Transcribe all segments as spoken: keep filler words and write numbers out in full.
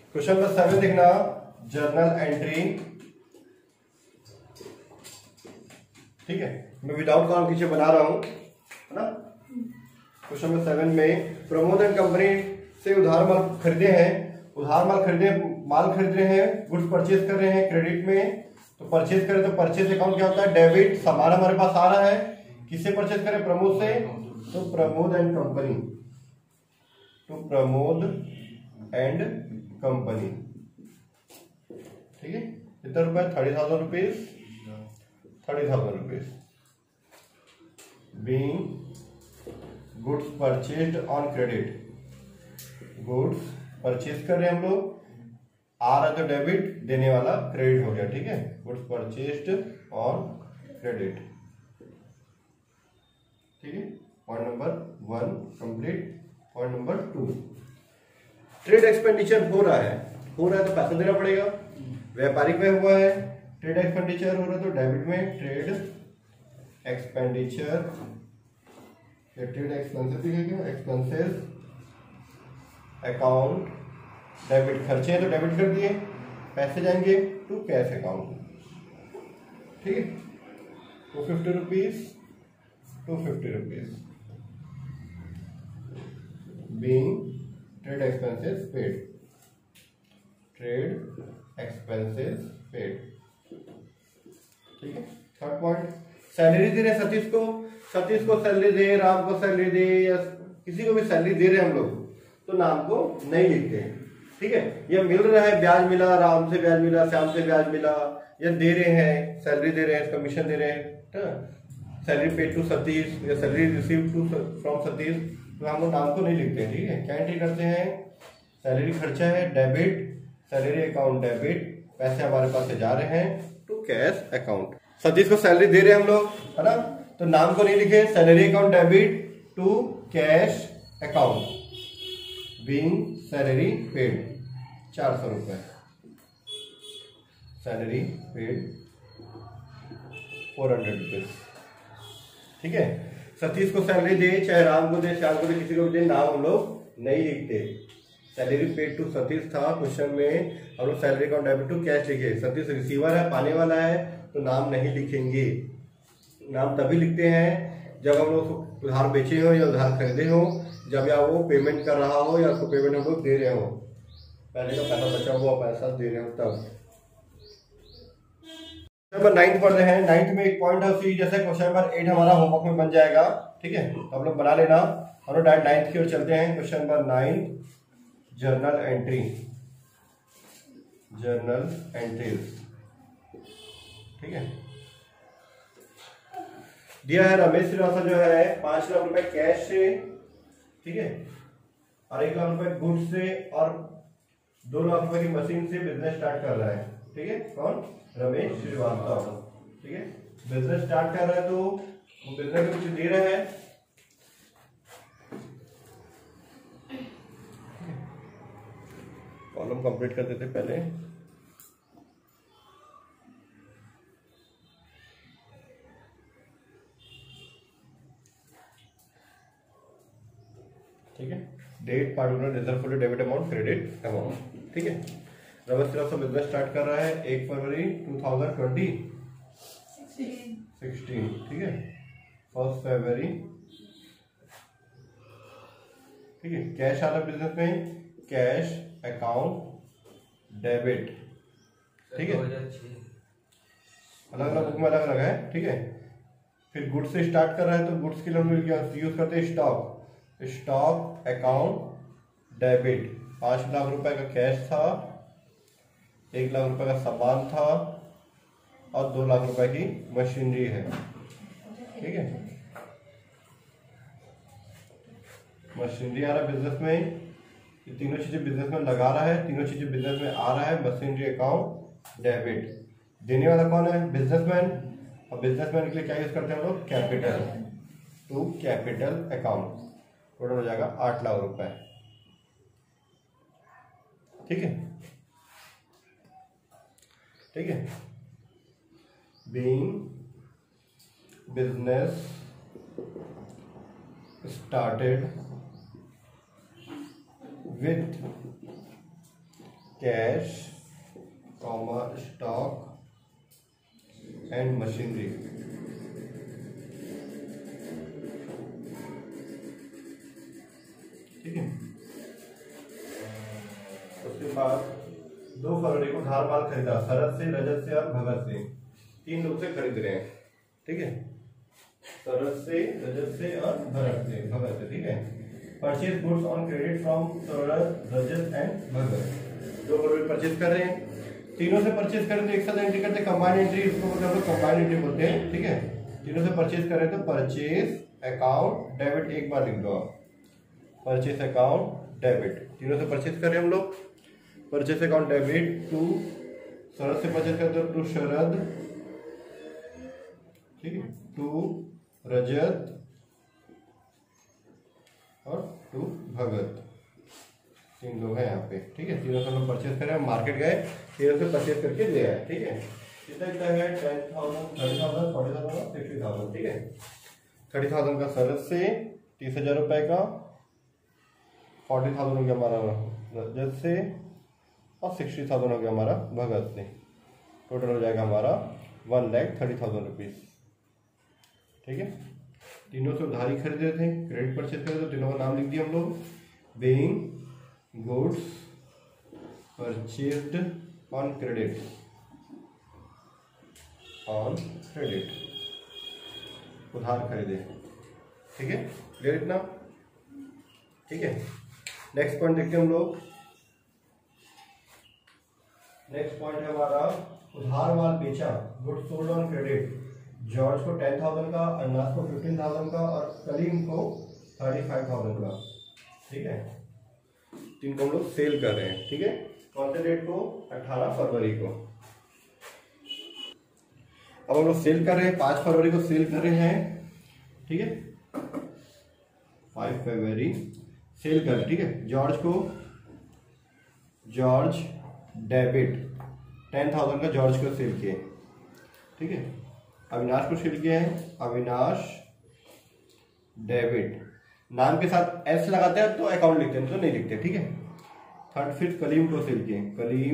Question number seven देखना, journal entry. ठीक है, मैं विदाउट कॉलम पीछे बना रहा हूं, है ना। क्वेश्चन नंबर सेवन में प्रमोद एंड कंपनी से उधार माल खरीदे हैं, उधार माल खरीदे माल खरीद रहे हैं, गुड्स परचेज कर रहे हैं क्रेडिट में। तो परचेज करें तो परचेज अकाउंट क्या होता है, डेबिट। सामान हमारे पास आ रहा है, किससे परचेज करें, प्रमोद से, तो प्रमोद एंड कंपनी, तो प्रमोद एंड कंपनी। ठीक है, कितना रुपए, thirty thousand rupees, thirty thousand rupees being goods purchased on credit. Goods purchase कर रहे हैं हम लोग, आ रहा है तो डेबिट, देने वाला क्रेडिट हो गया। ठीक है, गुड्स परचेज्ड ऑन क्रेडिट। ठीक है, point number one complete. Point number two, trade expenditure हो रहा है, हो रहा है तो पैसा देना पड़ेगा, व्यापारिक में हुआ है। ट्रेड एक्सपेंडिचर हो रहा है तो डेबिट में, ट्रेड एक्सपेंडिचर, ट्रेड एक्सपेंसेस लिखेंगे, एक्सपेंसेस अकाउंट, डेबिट खर्चे हैं तो डेबिट कर दिए, पैसे जाएंगे टू कैश अकाउंट। ठीक है, two fifty rupees, two fifty rupees being trade expenses paid, trade expenses paid. ठीक है, थर्ड पॉइंट, सैलरी दे रहे सतीश को, सतीश को सैलरी दे, राम को सैलरी दे, या किसी को भी सैलरी दे रहे हम लोग, तो नाम को नहीं लिखते हैं। ठीक है, ये मिल रहा है, ब्याज मिला, राम से ब्याज मिला, श्याम से ब्याज मिला, या दे रहे हैं, सैलरी दे रहे हैं, कमीशन दे रहे हैं, सैलरी पेड टू सतीश या salary receive to from Satish, तो हम लोग नाम को नहीं लिखते हैं। ठीक है, क्या एंट्री करते हैं, सैलरी खर्चा है डेबिट, सैलरी अकाउंट डेबिट, पैसे हमारे पास से जा रहे हैं टू कैश अकाउंट। सतीश को सैलरी दे रहे हैं हम लोग, है ना, तो नाम को नहीं लिखे, salary account debit to cash account being salary paid, चार सौ रुपए salary paid, four hundred rupees. ठीक है, सतीश को सैलरी दे, चाहे राम को दे, श्याम को दे, किसी को भी दे, नाम हम लोग नहीं लिखते। सैलरी पेड टू सतीश था क्वेश्चन में, हम लोग salary account debit to cash लिखे। सतीश रिसीवर है, पाने वाला है, तो नाम नहीं लिखेंगे। नाम तभी लिखते हैं जब हम लोग उधार बेचे हो या उधार खरीदे हो, जब या वो पेमेंट कर रहा हो या उसको पेमेंट हम लोग दे रहे हो, पहले का पैसा बचा हुआ पैसा दे रहे हो तब। नंबर नाइन्थ पढ़ रहे हैं, नाइन्थ में एक पॉइंट है उसी जैसे क्वेश्चन नंबर एट हमारा होमवर्क में बन जाएगा। ठीक है, तो आप लोग बना लेना। हम लोग डायरेक्ट नाइन्थ की ओर चलते हैं। Question number nine, journal entry, journal entries. ठीक है, दिया है रमेश श्रीवास्तव जो है पांच लाख रुपए कैश से, ठीक है, और एक लाख रुपए गुड्स से और दो लाख रुपए की मशीन से बिजनेस स्टार्ट कर रहा है। ठीक है, कौन, रमेश श्रीवास्तव। ठीक है, बिजनेस स्टार्ट कर रहा है तो वो बिजनेस में कुछ दे रहा है। कॉलम कंप्लीट कर देते पहले। ठीक है, date, particular, reserve for debit amount, credit amount. ठीक है, रमेश श्रीवास्तव बिजनेस स्टार्ट कर रहा है एक फरवरी टू थाउजेंड ट्वेंटी सिक्सटीन। ठीक है, फर्स्ट फरवरी। ठीक है, कैश आ रहा है बिजनेस में, कैश अकाउंट डेबिट। ठीक है, अलग अलग बुक में अलग अलग है। ठीक है, फिर गुड्स से स्टार्ट कर रहा है तो गुड्स के लिए हम यूज करते हैं स्टॉक, स्टॉक अकाउंट डेबिट। पांच लाख रुपए का कैश था, एक लाख रुपए का सामान था और दो लाख रुपए की मशीनरी है। ठीक है, मशीनरी आ रहा है बिजनेस में, ये तीनों चीजें बिजनेस में लगा रहा है, तीनों चीजें बिजनेस में आ रहा है। मशीनरी अकाउंट डेबिट, देने वाला कौन है, बिजनेसमैन, और बिजनेसमैन के लिए क्या यूज करते हैं हम लोग, capital, to capital account. Total हो जाएगा आठ लाख रुपए। ठीक है, ठीक है, being business started with cash comma stock and machinery. ठीक है, उसके बाद दो फरवरी को धार माल खरीदा, शरद से, रजत से और भगत से, तीन लोग से खरीद रहे हैं। ठीक है, शरद से, रजत से और भगत से भगत से ठीक है। Purchase goods on credit from Sharad, Rajat and Bhagat. दो फरवरी परचेज कर रहे हैं, तीनों से परचेज करें तो एक साथ एंट्री करते हैं, कंबाइंड एंट्री, इसको मतलब लोग कंबाइंड एंट्री बोलते हैं। ठीक है, तीनों से परचेज कर रहे हैं तो परचेज अकाउंट डेबिट एक बार लिख दो आप, परचेज अकाउंट डेबिट, तीनों से परचेज कर रहे हैं हम लोग। Purchase account debit to Sharad से परचेज करते हो टू शरद, ठीक है, टू रजत और टू भगत, तीन लोग हैं यहाँ पे। ठीक है, तीनों से हम लोग परचेज करें, मार्केट गए, तीनों से परचेज करके ले आए। ठीक है, कितना कितना है, ten thousand, thirty thousand, forty thousand, sixty thousand. ठीक है, थर्टी थाउजेंड का शरद से, तीस हजार रुपए का, फोर्टी थाउजेंड हो गया हमारा रजत से और सिक्सटी थाउजेंड हो गया हमारा भगत से। टोटल हो जाएगा हमारा one lakh thirty thousand rupees. ठीक है, तीनों से उधारी खरीदे थे, क्रेडिट परचेज करे तो तीनों का नाम लिख दिया हम लोग। Being goods purchased on credit, on credit, उधार खरीदे। ठीक है, क्लियर इतना? ठीक है, नेक्स्ट पॉइंट देखते हैं हम लोग। नेक्स्ट पॉइंट है हमारा उधार माल बेचा, goods sold on credit. George को टेन थाउजेंड का, अन्नास को फिफ्टीन थाउजेंड का और कलीम को थर्टी फाइव थाउजेंड का। ठीक है, तीन को हम लोग सेल कर रहे हैं। ठीक है, कौन से डेट को? अठारह फरवरी को। अब हम लोग सेल कर रहे हैं, पांच फरवरी को सेल कर रहे हैं। ठीक है, फाइव फरवरी सेल कर रहे हैं। ठीक है, जॉर्ज को, जॉर्ज डेबिट टेन थाउजेंड का जॉर्ज को सेल किए। ठीक है, अविनाश को सेल किया है, अविनाश डेबिट, नाम के साथ एस लगाते हैं तो अकाउंट लिखते हैं, तो नहीं लिखते। ठीक है, थर्ड फिर कलीम को सेल किए, कलीम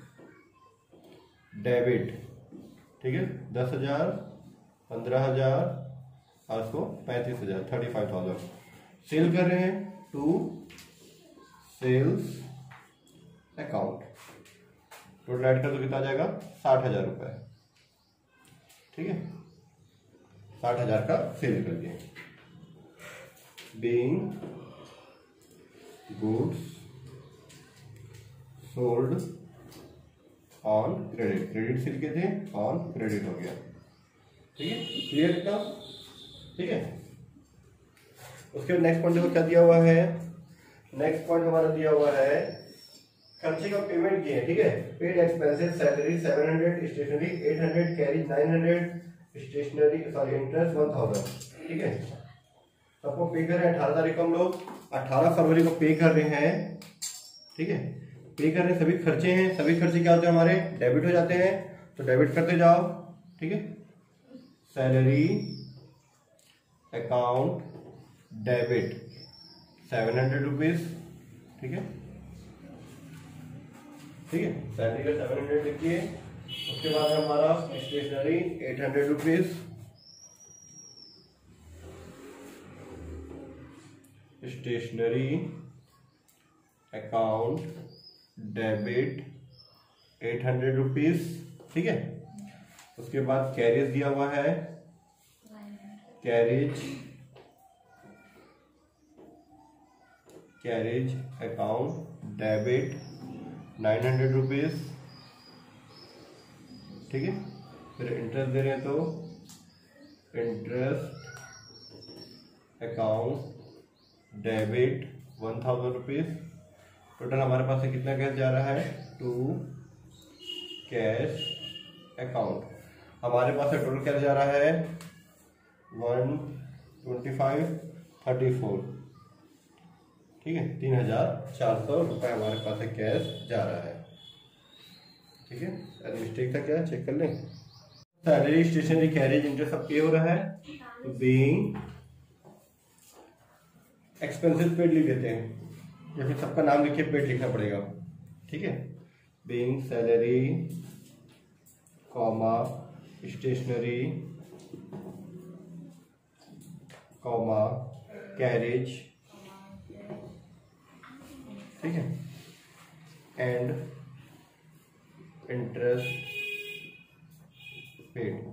डेबिट। ठीक है, दस हजार, पंद्रह हजार और उसको पैंतीस हजार, थर्टी फाइव थाउजेंड सेल कर रहे हैं to sales account. Total add कर तो कितना आ जाएगा? साठ हजार रुपए। ठीक है, साठ हजार का सेल कर दिए। Being goods sold on credit, credit sale के थे, ऑन क्रेडिट हो गया। ठीक है, क्लियर था? ठीक है, उसके बाद नेक्स्ट पॉइंट देखो क्या दिया हुआ है। नेक्स्ट पॉइंट हमारा दिया हुआ है खर्चे का पेमेंट किए। ठीक है, paid expenses, salary seven hundred, stationery eight hundred, carriage nine hundred, stationery sorry interest one thousand. ठीक है, सबको पे कर रहे हैं अठारह तारीख को हम लोग, अठारह फरवरी को पे कर रहे हैं। ठीक है, पे कर रहे हैं, सभी खर्चे हैं, सभी खर्चे क्या होते हैं हमारे? डेबिट हो जाते हैं, तो डेबिट करते जाओ। ठीक है, salary account debit seven hundred rupees. ठीक है, ठीक है, सैलरी का सेवन हंड्रेड लिखिए। उसके बाद हमारा stationery eight hundred rupees, stationery account debit eight hundred rupees. ठीक है, उसके बाद कैरिज दिया हुआ है, carriage carriage account debit nine hundred rupees. ठीक है, फिर इंटरेस्ट दे रहे हैं तो interest account debit one thousand rupees. Total हमारे पास से कितना कैश जा रहा है? To cash account. हमारे पास से टोटल कैश जा रहा है one twenty five thirty four. ठीक है, तीन हजार चार सौ रुपये हमारे पास से कैश जा रहा है। ठीक है, अरे मिस्टेक था क्या, चेक कर लें। सैलरी, स्टेशनरी, कैरेज, इंटरेस्ट सब पे हो रहा है, तो बीइंग एक्सपेंसेस पेड लिख देते हैं, या फिर सबका नाम लिखिए, पेड लिखना पड़ेगा। ठीक है, being salary comma stationery comma carriage, ठीक है, एंड इंटरेस्ट पेड।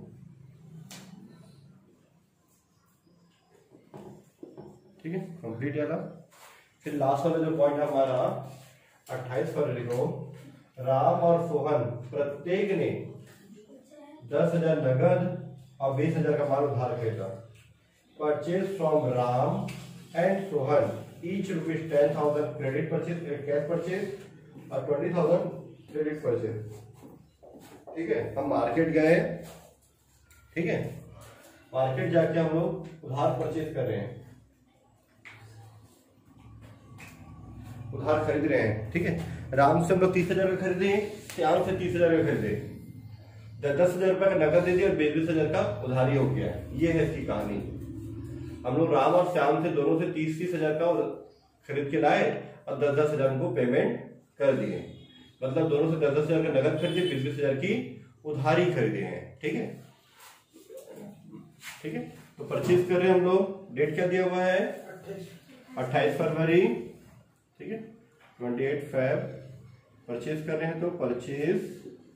ठीक है, कंप्लीट वाला। फिर लास्ट वाला जो पॉइंट हमारा अट्ठाईस फरवरी को राम और सोहन प्रत्येक ने दस हजार नगद और बीस हजार का माल उधार खरीदा। Purchase from Ram and Sohan each rupees ten thousand credit purchase, cash purchase और ट्वेंटी थाउजेंड क्रेडिट परचेज। ठीक है, हम मार्केट गए, ठीक है, मार्केट जाके हम लोग उधार परचेज कर रहे हैं, उधार खरीद रहे हैं। ठीक है, राम से हम लोग तीस हजार का खरीदे, श्याम से तीस हजार का खरीदे, दस हजार रुपए का नगद दे दिया और बीस हजार का उधारी हो गया। ये है इसकी कहानी। हम लोग राम और श्याम से दोनों से तीस तीस हजार का खरीद के लाए और दस दस हजार को पेमेंट कर दिए, मतलब दोनों से दस दस हजार का नगद खरीदे, बीस बीस हजार की उधारी खरीदे हैं। ठीक है, ठीक है, तो परचेज कर रहे हैं हम लोग। डेट क्या दिया हुआ है? अट्ठाईस फरवरी। ठीक है, अट्ठाईस फेब परचेज कर रहे हैं, तो परचेज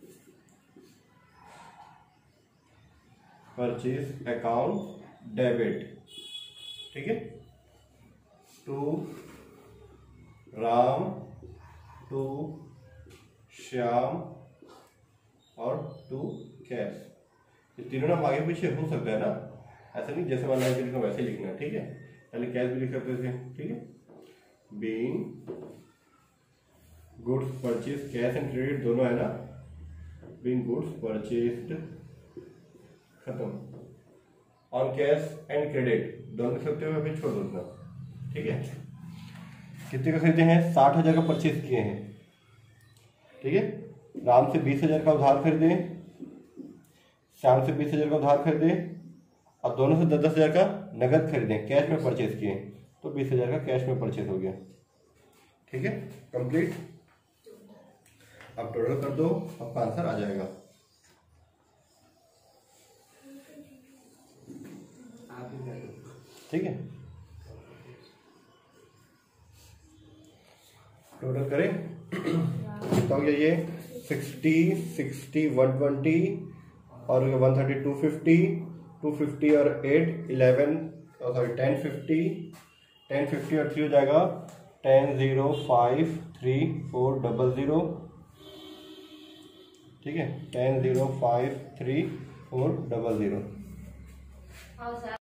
परचेज अकाउंट डेबिट। ठीक है, टू राम, टू श्याम और टू कैश। ये तीनों नाम आगे पीछे हो सकता है ना, ऐसा नहीं जैसे मान लाइन लिखना वैसे लिखना है। ठीक है, पहले कैश भी लिख सकते थे। ठीक है, being goods purchase, cash and credit दोनों है ना, बीइंग गुड्स परचेज्ड खत्म, ऑन कैश एंड क्रेडिट दोनों लिख सकते हो, फिर छोड़ दो उतना। ठीक है, कितने का खरीदे हैं? साठ हजार का परचेज किए हैं। ठीक है, राम से बीस हजार का उधार खरीदे, श्याम से बीस हजार का उधार खरीदे और दोनों से दस दस हजार का नगद खरीदे, कैश में परचेज किए, तो बीस हजार का कैश में परचेज हो गया। ठीक है, कंप्लीट। अब टोटल कर दो, आपका आंसर आ जाएगा। ठीक है, टोटल करें कितना हो गया? ये सिक्सटी, सिक्सटी, वन ट्वेंटी और one thirty, two fifty, two fifty और eight, eleven, sorry ten fifty, ten fifty और थ्री हो जाएगा ten zero five three four double zero. ठीक है, ten zero five three four double zero.